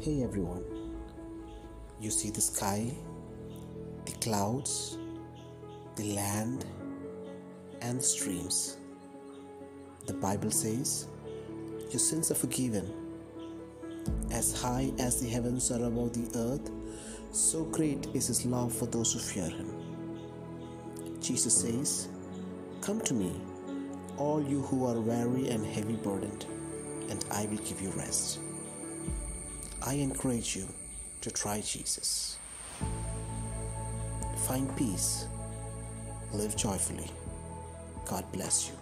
Hey everyone, you see the sky, the clouds, the land, and the streams. The Bible says, your sins are forgiven. As high as the heavens are above the earth, so great is His love for those who fear Him. Jesus says, come to me, all you who are weary and heavy burdened, and I will give you rest. I encourage you to try Jesus. Find peace. Live joyfully. God bless you.